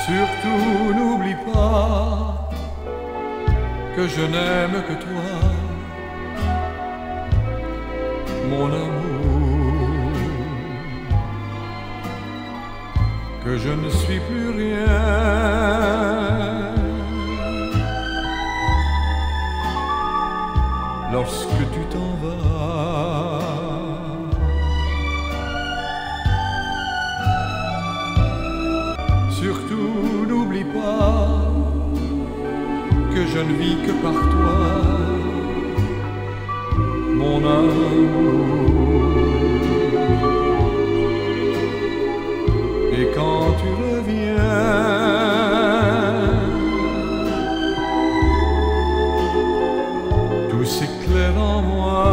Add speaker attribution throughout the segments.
Speaker 1: Surtout n'oublie pas que je n'aime que toi, mon amour, que je ne suis plus rien lorsque tu t'en vas. Surtout n'oublie pas que je ne vis que par toi, mon amour. Et quand tu reviens, tout s'éclaire en moi.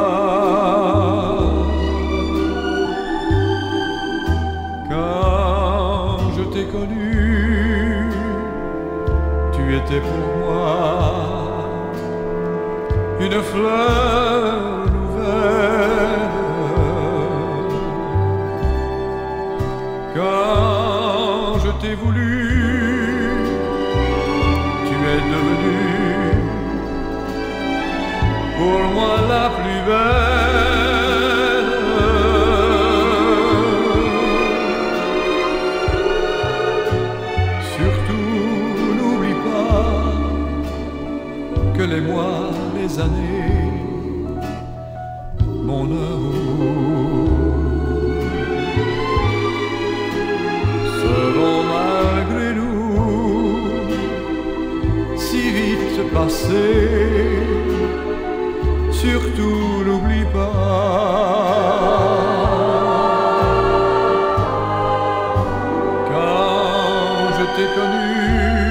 Speaker 1: Quand je t'ai connu, tu étais pour moi une fleur nouvelle. Quand je t'ai voulu, tu es devenue pour moi la plus belle. Surtout n'oublie pas que les mois, les années, mon amour, seront malgré nous si vite passés. Surtout n'oublie pas, quand je t'ai connu,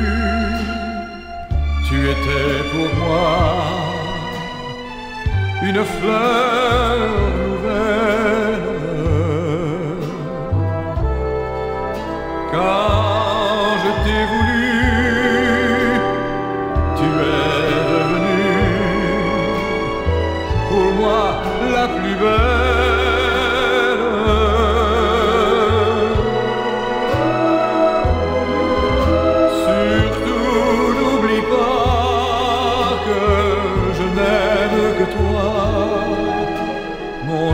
Speaker 1: tu étais pour moi une fleur nouvelle. Quand je t'ai voulu, tu es devenue pour moi la plus belle. Surtout n'oublie pas que je n'aime que toi, mon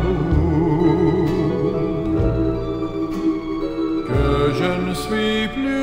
Speaker 1: amour, que je ne suis plus